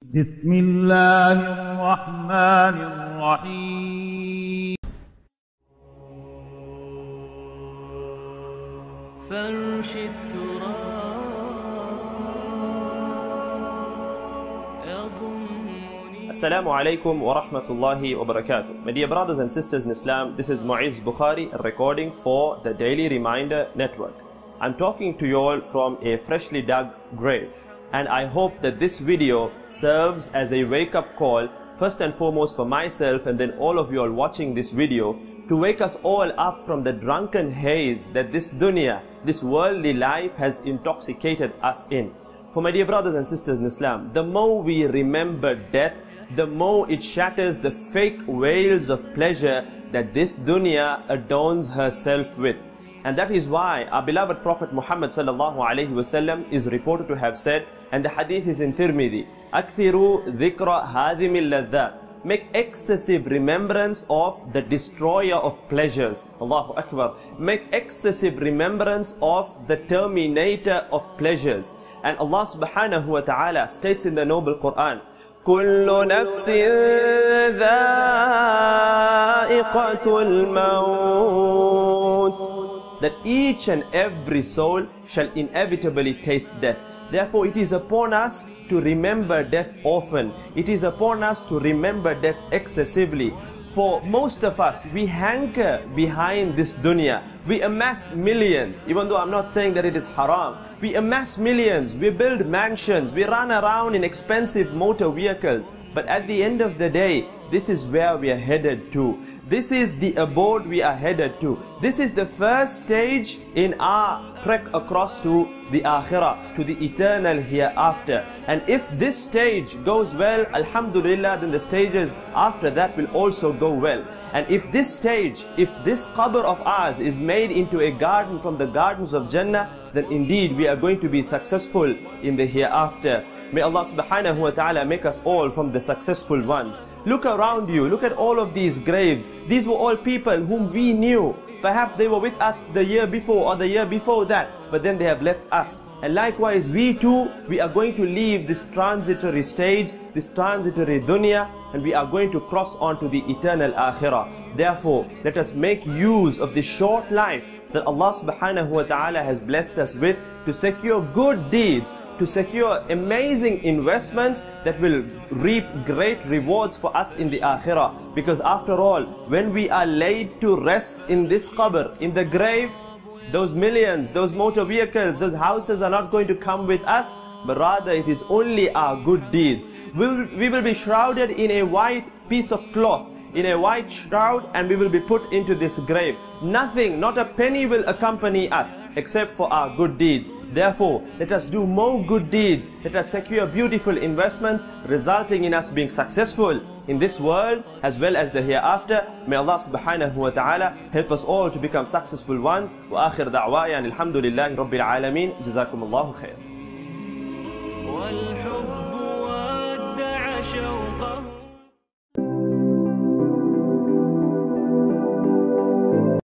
بسم الله الرحمن الرحيم فرش التراب يضمني. Assalaamu Alaikum wa Rahmatullahi wa Barakaathuhu. My dear brothers and sisters in Islam, this is Muiz Bukhary, a recording for the Daily Reminder Network. I'm talking to you all from a freshly dug grave, and I hope that this video serves as a wake-up call, first and foremost for myself and then all of you all watching this video, to wake us all up from the drunken haze that this dunya, this worldly life has intoxicated us in. For my dear brothers and sisters in Islam, the more we remember death, the more it shatters the fake veils of pleasure that this dunya adorns herself with. And that is why our beloved Prophet Muhammad sallallahu alaihi wasallam is reported to have said, and the hadith is in Tirmidhi, "Akthiru dhikra hadimil ladhat." Make excessive remembrance of the destroyer of pleasures. Allahu Akbar. Make excessive remembrance of the terminator of pleasures. And Allah subhanahu wa ta'ala states in the noble Quran, "Kullu nafsin dha'iqatul maut," that each and every soul shall inevitably taste death. Therefore, it is upon us to remember death often. It is upon us to remember death excessively. For most of us, we hanker behind this dunya. We amass millions, even though I'm not saying that it is haram. We amass millions, we build mansions, we run around in expensive motor vehicles. But at the end of the day, this is where we are headed to. This is the abode we are headed to. This is the first stage in our trek across to the akhirah, to the eternal hereafter. And if this stage goes well, alhamdulillah, then the stages after that will also go well. And if this stage, if this qabr of ours is made into a garden from the gardens of Jannah, then indeed we are going to be successful in the hereafter. May Allah subhanahu wa ta'ala make us all from the successful ones. Look around you, look at all of these graves. These were all people whom we knew. Perhaps they were with us the year before or the year before that, but then they have left us. And likewise, we too, we are going to leave this transitory stage, this transitory dunya, and we are going to cross on to the eternal akhirah. Therefore, let us make use of this short life that Allah subhanahu wa ta'ala has blessed us with to secure good deeds, to secure amazing investments that will reap great rewards for us in the akhirah. Because after all, when we are laid to rest in this qabr, in the grave, those millions, those motor vehicles, those houses are not going to come with us, but rather it is only our good deeds. We will be shrouded in a white piece of cloth, in a white shroud, and we will be put into this grave. Nothing, not a penny will accompany us except for our good deeds. Therefore, let us do more good deeds. Let us secure beautiful investments, resulting in us being successful in this world as well as the hereafter. May Allah subhanahu wa ta'ala help us all to become successful ones. Wa akhir da'waya alhamdulillahi rabbil alameen. Jazakumullahu khair.